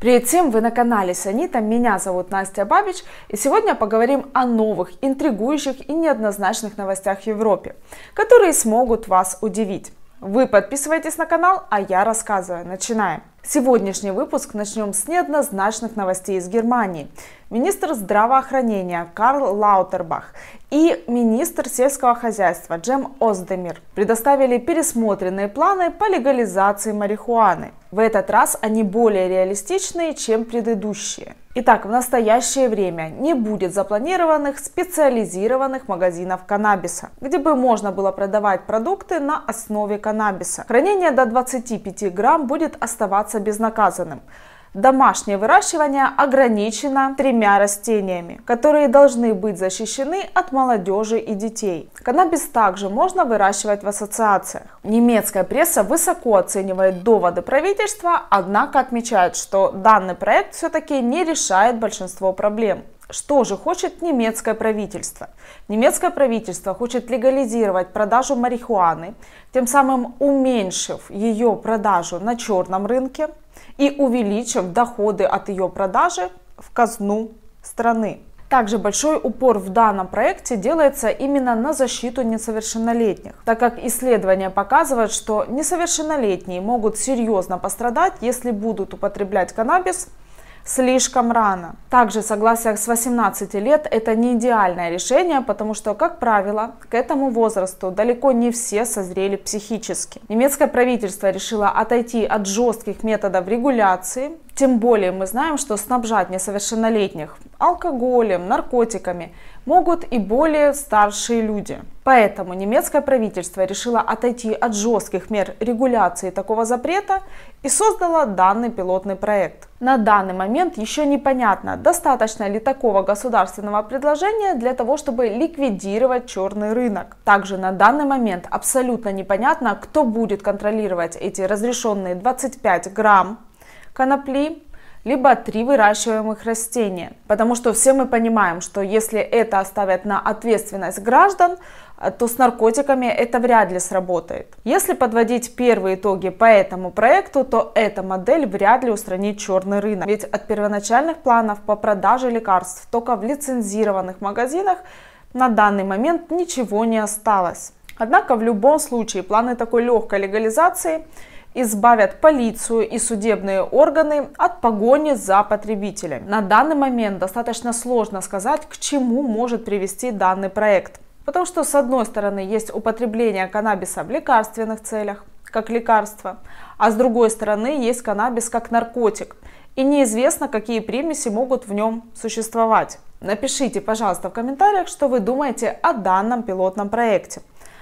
Привет всем, вы на канале Санита, меня зовут Настя Бабич, и сегодня поговорим о новых, интригующих и неоднозначных новостях в Европе, которые смогут вас удивить. Вы подписывайтесь на канал, а я рассказываю. Начинаем. Сегодняшний выпуск начнем с неоднозначных новостей из Германии. Министр здравоохранения Карл Лаутербах и министр сельского хозяйства Джем Оздемир предоставили пересмотренные планы по легализации марихуаны. В этот раз они более реалистичные, чем предыдущие. Итак, в настоящее время не будет запланированных специализированных магазинов каннабиса, где бы можно было продавать продукты на основе каннабиса. Хранение до 25 грамм будет оставаться безнаказанным. Домашнее выращивание ограничено 3 растениями, которые должны быть защищены от молодежи и детей. Каннабис также можно выращивать в ассоциациях. Немецкая пресса высоко оценивает доводы правительства, однако отмечает, что данный проект все-таки не решает большинство проблем. Что же хочет немецкое правительство? Немецкое правительство хочет легализировать продажу марихуаны, тем самым уменьшив ее продажу на черном рынке и увеличив доходы от ее продажи в казну страны. Также большой упор в данном проекте делается именно на защиту несовершеннолетних, так как исследования показывают, что несовершеннолетние могут серьезно пострадать, если будут употреблять каннабис слишком рано. Также согласие с 18 лет это не идеальное решение, потому что, как правило, к этому возрасту далеко не все созрели психически. Немецкое правительство решило отойти от жестких методов регуляции, тем более мы знаем, что снабжать несовершеннолетних алкоголем, наркотиками могут и более старшие люди. Поэтому немецкое правительство решило отойти от жестких мер регуляции такого запрета и создало данный пилотный проект. На данный момент еще непонятно, достаточно ли такого государственного предложения для того, чтобы ликвидировать черный рынок. Также на данный момент абсолютно непонятно, кто будет контролировать эти разрешенные 25 грамм конопли, либо 3 выращиваемых растения. Потому что все мы понимаем, что если это оставят на ответственность граждан, то с наркотиками это вряд ли сработает. Если подводить первые итоги по этому проекту, то эта модель вряд ли устранит черный рынок. Ведь от первоначальных планов по продаже лекарств только в лицензированных магазинах на данный момент ничего не осталось. Однако в любом случае планы такой легкой легализации избавят полицию и судебные органы от погони за потребителями. На данный момент достаточно сложно сказать, к чему может привести данный проект. Потому что с одной стороны есть употребление каннабиса в лекарственных целях, как лекарство, а с другой стороны есть каннабис как наркотик. И неизвестно, какие примеси могут в нем существовать. Напишите, пожалуйста, в комментариях, что вы думаете о данном пилотном проекте.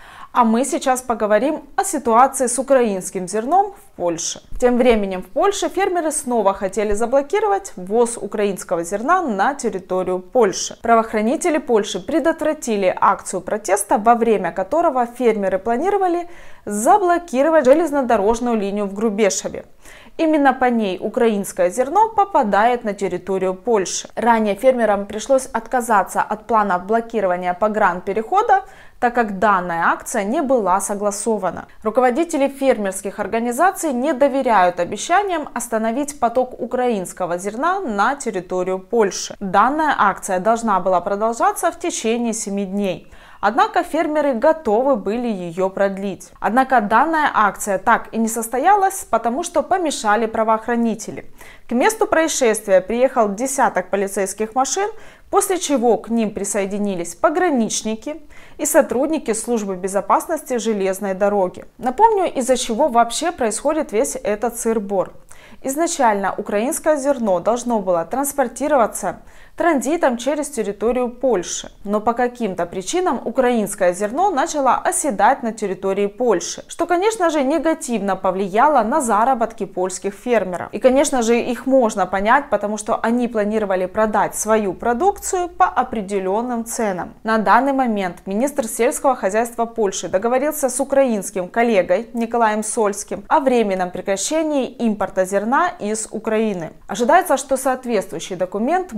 А мы сейчас поговорим о ситуации с украинским зерном в Польше. Тем временем в Польше фермеры снова хотели заблокировать ввоз украинского зерна на территорию Польши. Правоохранители Польши предотвратили акцию протеста, во время которого фермеры планировали заблокировать железнодорожную линию в Грубешеве. Именно по ней украинское зерно попадает на территорию Польши. Ранее фермерам пришлось отказаться от плана блокирования погранперехода, так как данная акция не была согласована. Руководители фермерских организаций не доверяют обещаниям остановить поток украинского зерна на территорию Польши. Данная акция должна была продолжаться в течение 7 дней. Однако фермеры готовы были ее продлить. Однако данная акция так и не состоялась, потому что помешали правоохранители. К месту происшествия приехал десяток полицейских машин, после чего к ним присоединились пограничники и сотрудники службы безопасности железной дороги. Напомню, из-за чего вообще происходит весь этот сыр-бор. Изначально украинское зерно должно было транспортироваться транзитом через территорию Польши, но по каким-то причинам украинское зерно начало оседать на территории Польши, что, конечно же, негативно повлияло на заработки польских фермеров. И, конечно же, их можно понять, потому что они планировали продать свою продукцию по определенным ценам. На данный момент министр сельского хозяйства Польши договорился с украинским коллегой Николаем Сольским о временном прекращении импорта зерна из Украины. Ожидается, что соответствующий документ будет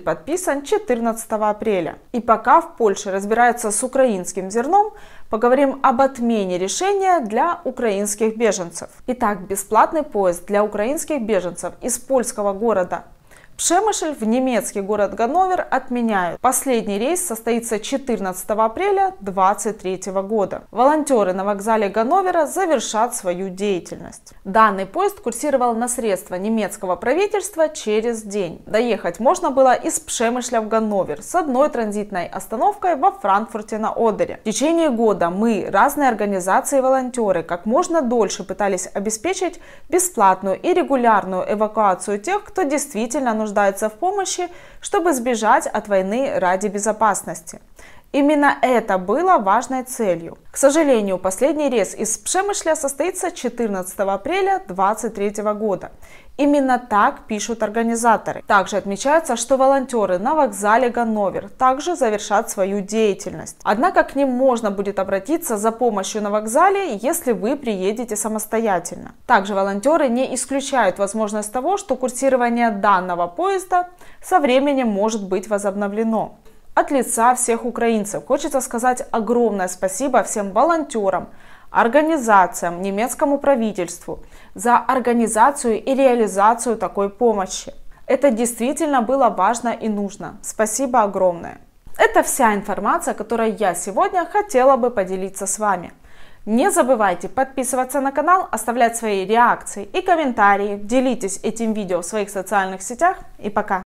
подписан 14 апреля. И пока в Польше разбираются с украинским зерном, поговорим об отмене решения для украинских беженцев. Итак, бесплатный поезд для украинских беженцев из польского города Przemyśl в немецкий город Ганновер отменяют. Последний рейс состоится 14 апреля 2023 года. Волонтеры на вокзале Ганновера завершат свою деятельность. Данный поезд курсировал на средства немецкого правительства через день. Доехать можно было из Przemyśla в Ганновер с одной транзитной остановкой во Франкфурте на Одере. В течение года мы, разные организации и волонтеры, как можно дольше пытались обеспечить бесплатную и регулярную эвакуацию тех, кто действительно нуждается в помощи, чтобы сбежать от войны ради безопасности. Именно это было важной целью. К сожалению, последний рейс из Przemyśla состоится 14 апреля 2023 года. Именно так пишут организаторы. Также отмечается, что волонтеры на вокзале Ганновер также завершат свою деятельность. Однако к ним можно будет обратиться за помощью на вокзале, если вы приедете самостоятельно. Также волонтеры не исключают возможность того, что курсирование данного поезда со временем может быть возобновлено. От лица всех украинцев хочется сказать огромное спасибо всем волонтерам, организациям, немецкому правительству за организацию и реализацию такой помощи. Это действительно было важно и нужно. Спасибо огромное. Это вся информация, которой я сегодня хотела бы поделиться с вами. Не забывайте подписываться на канал, оставлять свои реакции и комментарии, делитесь этим видео в своих социальных сетях и пока!